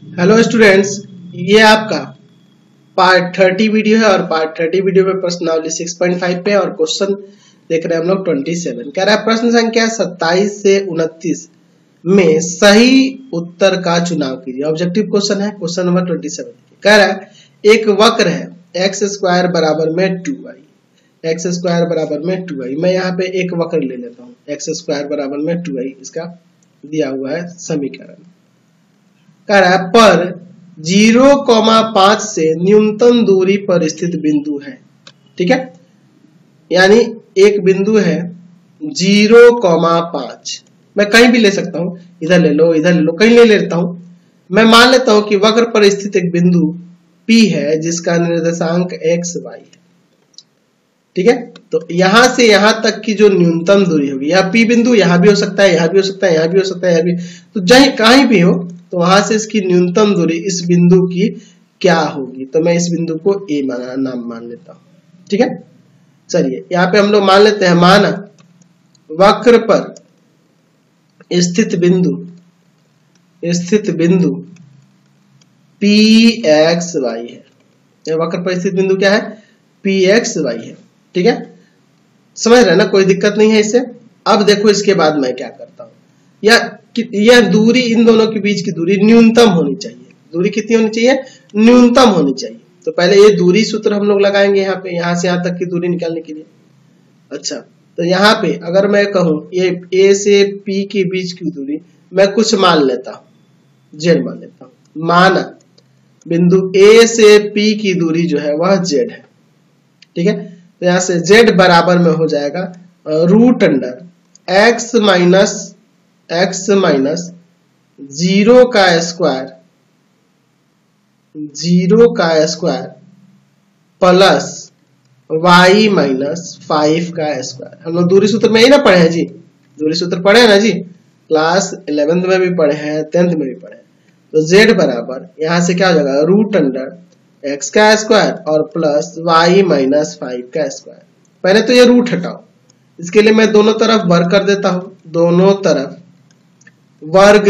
Hello students, ये आपका part 30 video है और पार्ट 30 वीडियो में प्रश्नावली 6.5 पे और क्वेश्चन देख रहे हैं हम लोग 27। कह रहा है प्रश्न संख्या 27 से 29 में सही उत्तर का चुनाव कीजिए। ऑब्जेक्टिव क्वेश्चन है, क्वेश्चन नंबर 27। कह रहा है एक वक्र है एक्स स्क्वायर बराबर में 2y, एक्स स्क्वायर बराबर में 2y। मैं यहाँ पे एक वक्र ले लेता हूँ, एक्स स्क्वायर बराबर में 2y इसका दिया हुआ है समीकरण। कह रहा है पर 0,5 से न्यूनतम दूरी पर स्थित बिंदु है। ठीक है, यानी एक बिंदु है 0,5। मैं कहीं भी ले सकता हूं, इधर ले लो, इधर ले लो, कहीं ले लेता हूं। मैं मान लेता हूं कि वक्र पर स्थित एक बिंदु P है जिसका निर्देशांक x y है। ठीक है, तो यहां से यहां तक की जो न्यूनतम दूरी होगी, यह P बिंदु यहां भी हो सकता है, यहां भी हो सकता है, यहां भी हो सकता है, यहां भी, तो जहीं कहीं भी हो तो वहां से इसकी न्यूनतम दूरी इस बिंदु की क्या होगी। तो मैं इस बिंदु को ए नाम मान लेता हूं। ठीक है, चलिए यहाँ पे हम लोग मान लेते हैं, माना वक्र पर स्थित बिंदु पी एक्स वाई है। वक्र पर स्थित बिंदु क्या है? पी एक्स वाई है। ठीक है, समझ रहे ना, कोई दिक्कत नहीं है इससे। अब देखो इसके बाद मैं क्या करता हूं, यह दूरी, इन दोनों के बीच की दूरी न्यूनतम होनी चाहिए। दूरी कितनी होनी चाहिए? न्यूनतम होनी चाहिए। तो पहले ये दूरी सूत्र हम लोग लगाएंगे यहाँ पे, यहां से यहां तक की दूरी निकालने के लिए। अच्छा, तो यहाँ पे अगर मैं कहूं ये ए से पी के बीच की दूरी मैं कुछ मान लेता हूं, जेड मान लेता हूं। माना बिंदु ए से पी की दूरी जो है वह जेड है। ठीक है, तो यहां से जेड बराबर में हो जाएगा रूट अंडर एक्स माइनस 0 का स्क्वायर प्लस y माइनस 5 का स्क्वायर। हम लोग दूरी सूत्र में ही ना पढ़े हैं जी, दूरी सूत्र पढ़े हैं ना जी, क्लास 11th में भी पढ़े हैं, 10th में भी पढ़े हैं। तो z बराबर यहां से क्या हो जाएगा, रूट अंडर x का स्क्वायर और प्लस y माइनस 5 का स्क्वायर। पहले तो ये रूट हटाओ, इसके लिए मैं दोनों तरफ वर्ग कर देता हूं। दोनों तरफ वर्ग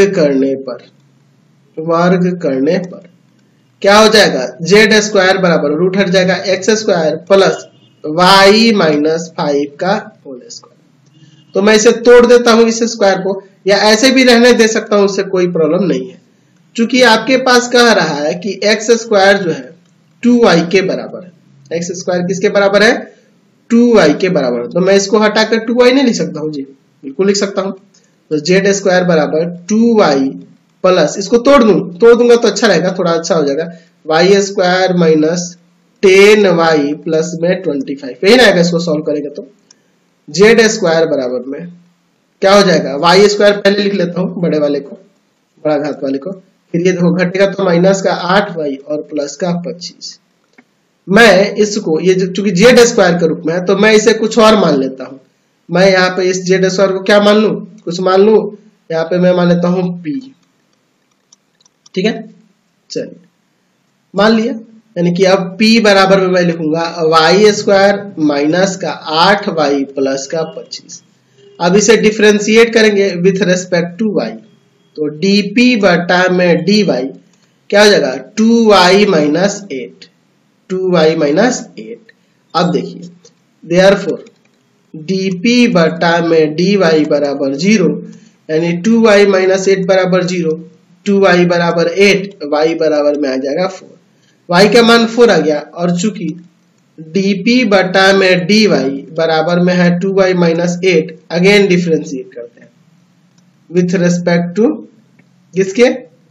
करने पर क्या हो जाएगा, जेड स्क्वायर बराबर रूट हट जाएगा x square plus y minus 5 का होल स्क्वायर। तो मैं इसे तोड़ देता हूं इस स्क्वायर को, या ऐसे भी रहने दे सकता हूं, उससे कोई प्रॉब्लम नहीं है। चूंकि आपके पास कह रहा है कि एक्स स्क्वायर जो है 2y के बराबर है। एक्स स्क्वायर किसके बराबर है? 2y के बराबर। तो मैं इसको हटाकर 2y नहीं लिख सकता हूं जी, बिल्कुल लिख सकता हूं। तो जेड स्क्वायर बराबर 2y प्लस, इसको तोड़ दूंगा तो अच्छा रहेगा, थोड़ा अच्छा हो जाएगा, Y square minus 10y plus में 25, यही ना आएगा इसको सॉल्व करेंगे तो। जेड स्क्वायर बराबर में क्या हो जाएगा, वाई स्क्वायर पहले लिख लेता हूं, बड़े वाले को, बड़ा घात वाले को, फिर ये देखो घटेगा तो माइनस का 8y और प्लस का 25। मैं इसको, ये चूंकि जेड स्क्वायर के रूप में है तो मैं इसे कुछ और मान लेता हूं। मैं यहाँ पे इस जेड स्क्वायर को क्या मान लू, कुछ मान लू, यहाँ पे मैं मान लेता हूं p। ठीक है, चलिए मान लिया, यानी कि अब p बराबर में मैं लिखूंगा वाई स्क्वायर माइनस का 8y प्लस का 25। अब इसे डिफरेंशिएट करेंगे विथ रेस्पेक्ट टू y, तो dp बटा में dy क्या हो जाएगा, 2y माइनस 8, 2y माइनस 8। अब देखिए देयरफॉर dp बटा में dy बराबर 0, यानी 2y माइनस 8 बराबर 0, 2y बराबर 8, y बराबर में आ जाएगा 4। y का मान 4 आ गया, और चूंकि dp बटा में dy बराबर में है 2y माइनस 8, अगेन डिफरेंशिएट करते हैं विथ रेस्पेक्ट टू किसके,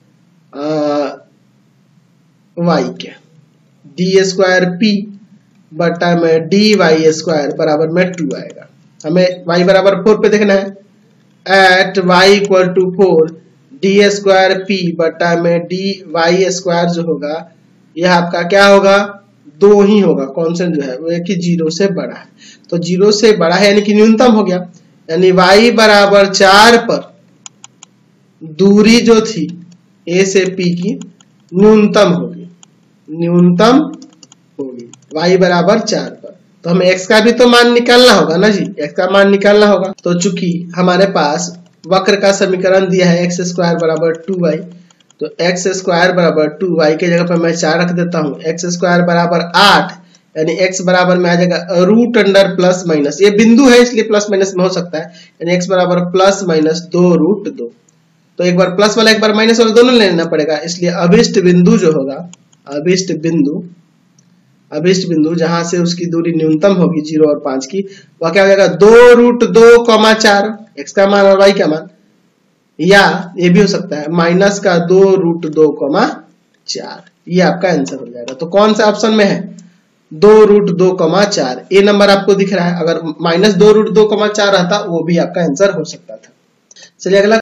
y के। डी स्क्वायर p बटा में डी वाई स्क्वायर बराबर में 2 आएगा। हमें y बराबर 4 पे देखना है, at y equal to 4 d square p बटा में डी वाई स्क्वायर जो होगा यह आपका क्या होगा, 2 ही होगा। कॉन्स्टेंट जो है वो कि 0 से बड़ा है, तो 0 से बड़ा है यानी कि न्यूनतम हो गया, यानी y बराबर 4 पर दूरी जो थी a से p की न्यूनतम होगी, y बराबर 4 पर। तो हमें x का भी तो मान निकालना होगा ना जी, x का मान निकालना होगा। तो चूंकि हमारे पास वक्र का समीकरण दिया है एक्स स्क्वायर बराबर 2y, तो एक्स स्क्वायर बराबर 2y के जगह पर मैं 4 रख देता हूँ, एक्स स्क्वायर बराबर 8, यानी x बराबर में आ जाएगा रूट अंडर प्लस माइनस, ये बिंदु है इसलिए प्लस माइनस में हो सकता है, यानी x बराबर प्लस माइनस 2√2। तो एक बार प्लस वाला एक बार माइनस वाला दोनों लेना पड़ेगा, इसलिए अभिष्ट बिंदु जो होगा, अभिष्ट बिंदु जहां से उसकी दूरी न्यूनतम होगी 0 और 5 की, वह क्या हो जाएगा 2√2,4, x का मान और y का मान, या ये भी हो सकता है माइनस का 2√2,4। ये आपका आंसर हो जाएगा। तो कौन सा ऑप्शन में है 2√2,4, ए नंबर आपको दिख रहा है। अगर माइनस 2√2,4 रहता वो भी आपका आंसर हो सकता था। चलिए अगला